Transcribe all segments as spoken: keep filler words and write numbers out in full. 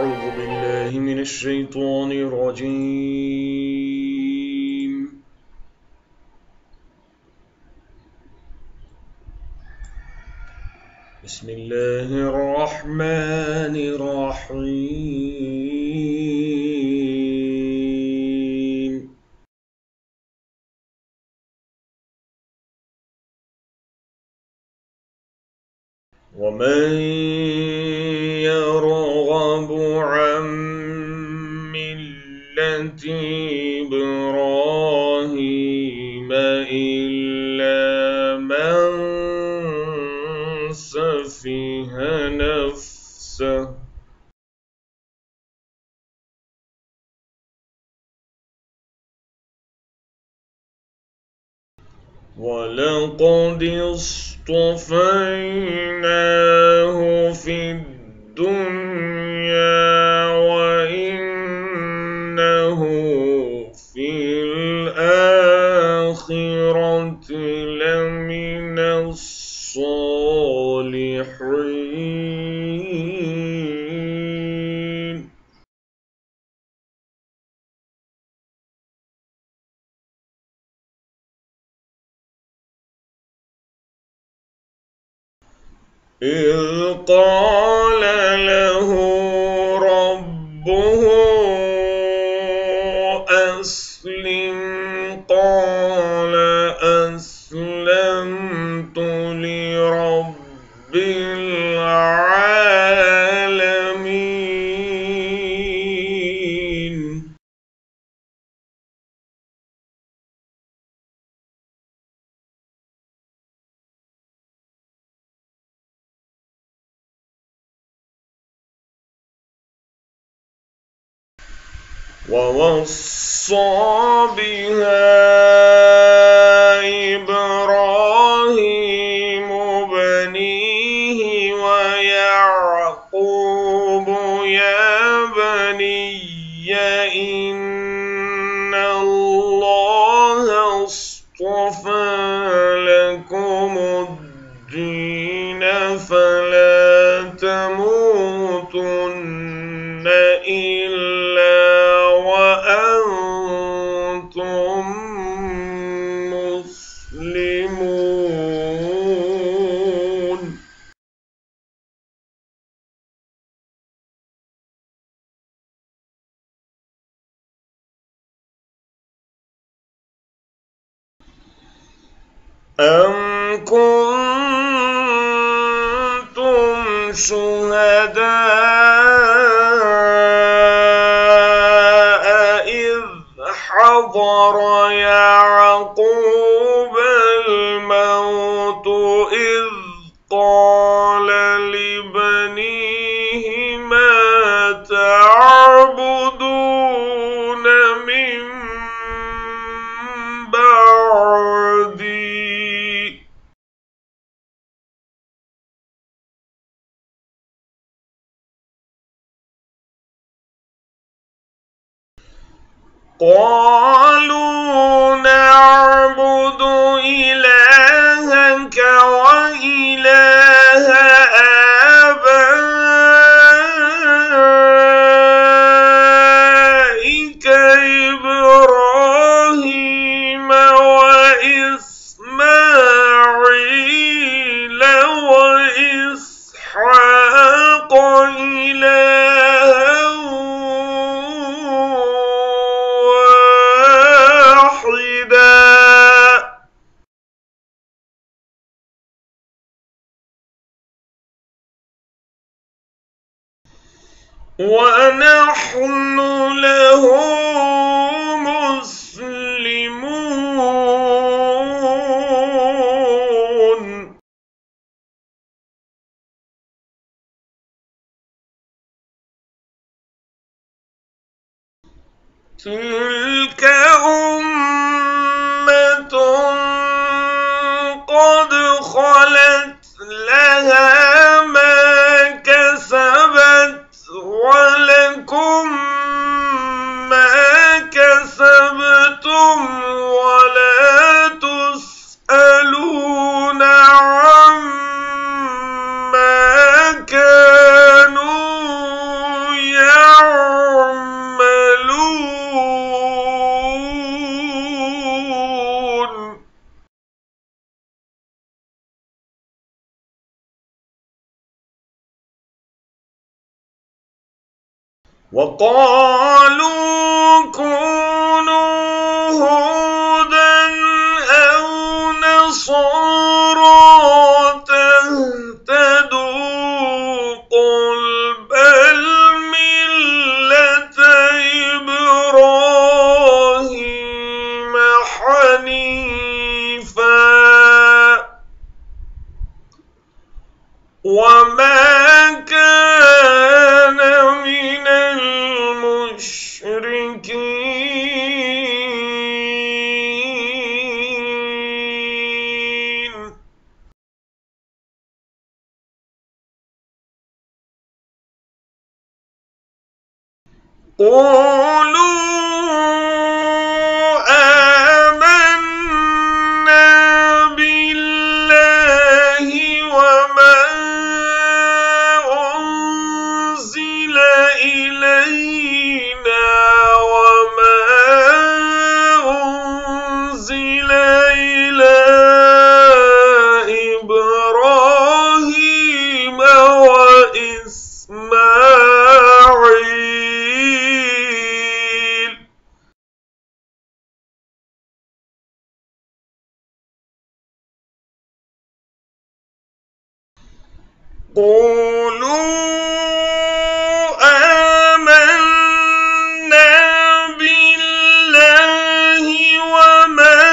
أعوذ بالله من الشيطان الرجيم. بسم الله الرحمن الرحيم. ومن يرغب عن ملة إبراهيم إلا من سفه نفسه ولقد اصطفيناه في الدنيا وإنه في الآخرة لمن الصالحين. إذ قال له ربه أسلم قال أسلمت لرب العالمين. ووصى بها إبراهيم بنيه ويعقوب يا بني إن الله اصطفى لكم الدين فلا تموتن إلا وأنتم مسلمون. أم كنتم شهداء إذ حضر يعقوب الموت إذ قال لبنيه ما تعبدون من بعدي قالوا نعبد إلهك وإله آبائك إبراهيم وإسماعيل وإسحاق إلها ونحن له مسلمون. تلك أمة قد خلت لها ما كسبت ولكم ما كسبتم ولا تسألون عما كانوا يعملون. وقالوا كونوا هودا أو نصارى تهتدوا قل بل ملة إبراهيم حنيفا وما كان من المشركين. قولوا آمنا بالله وما أنزل إلينا وما أنزل إلى إبراهيم وإسماعيل قولوا آمنا بالله وما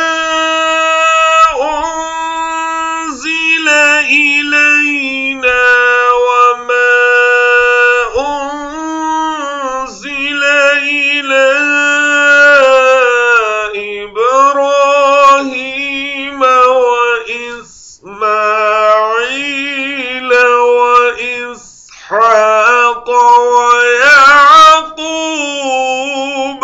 أنزل إلينا وما أنزل إلى إبراهيم وإسماعيل وإسحاق ويعقوب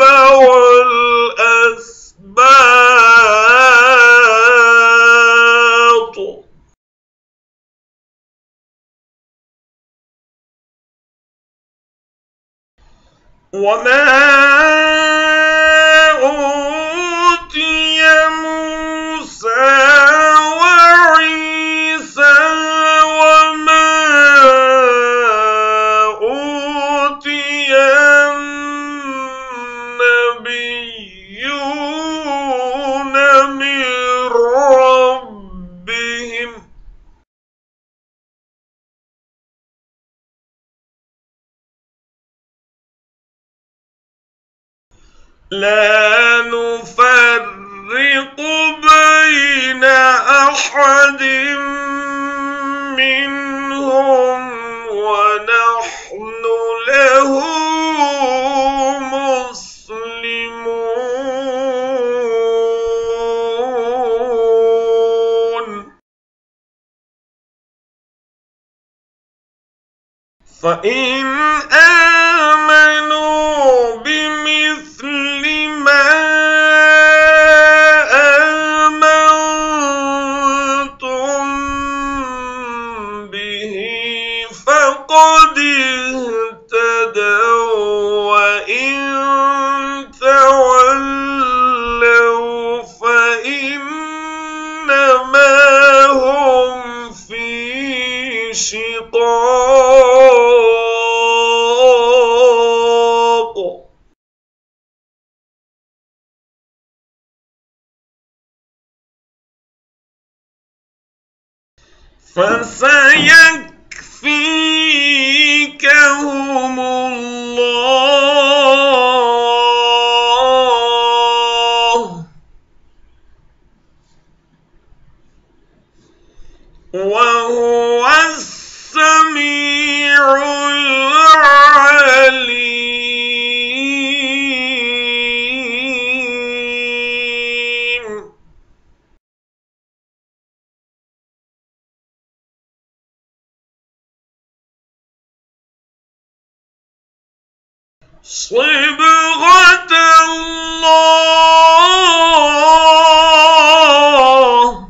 والأسباط وما أوتي موسى وعيسى وما أوتي النبيون من ربهم لا نفرق بين أحد منهم ونحن له مسلمون. فإن آمنوا بمثل ما آمنتم به فقد اهتدوا وإن تولوا فإنما هم في شقاق. فسيكفيكهم الله وهو السميع العليم. صبغة الله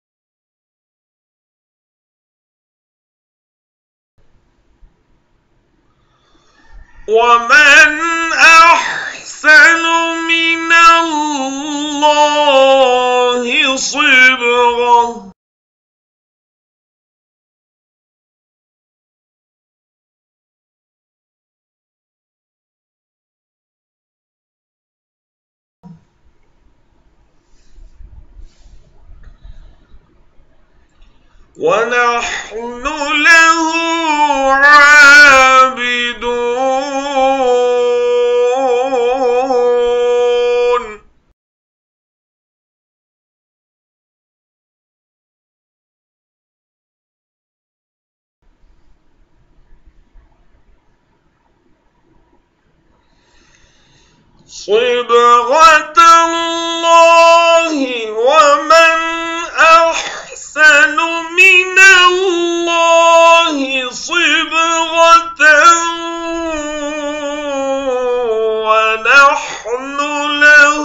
ومن أحسن من الله صبغة ونحن له عابدون صبغة الله ومن أحسن من الله صبغة ونحن له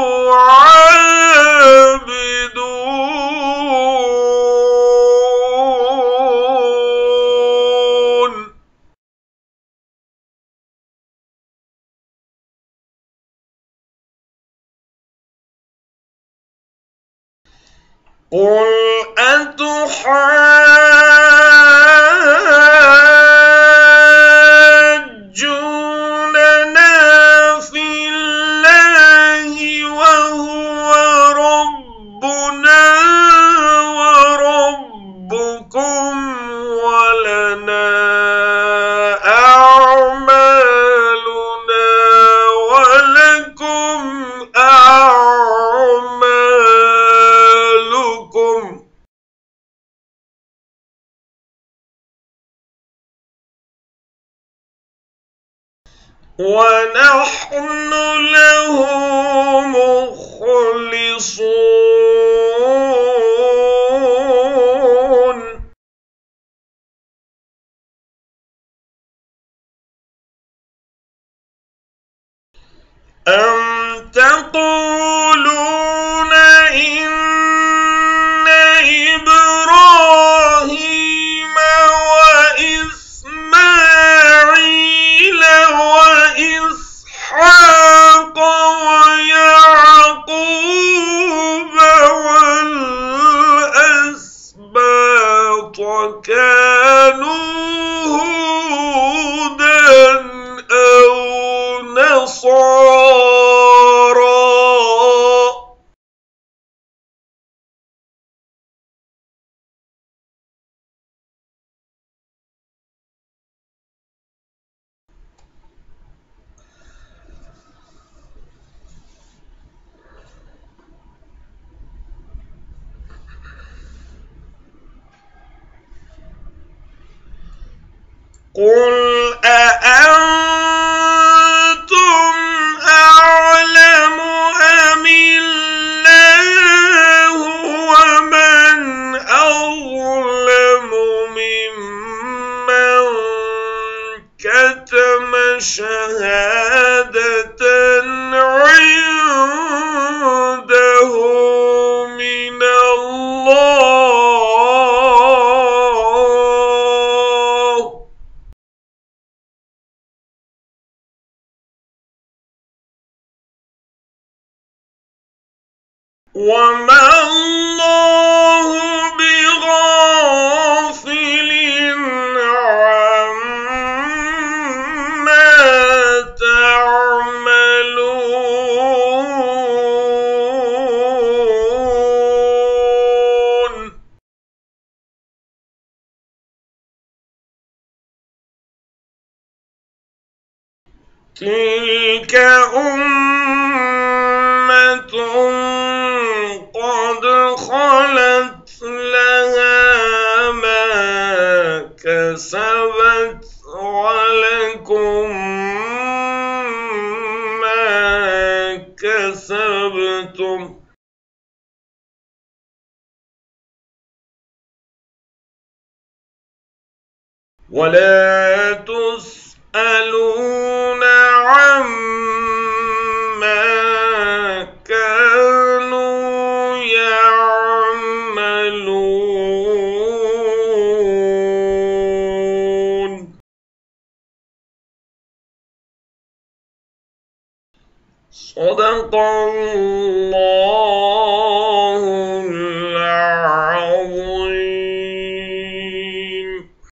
عابدون قل أتحاجوننا في الله وهو ربنا وربكم ولنا أعمالنا ولكم أعمالكم ونحن له مخلصون أم تقولون إن إبراهيم وإسماعيل وإسحاق ويعقوب والأسباط كانوا هودا أو نصارى قل أأنتم أعلم أم الله ومن أظلم ممن كتم شهادة عنده من الله وما الله بغافل عما تعملون تلك أمة قد خلت لها ما كسبت ولكم ما كسبتم ولا تسألون عما كانوا يعملون صدق الله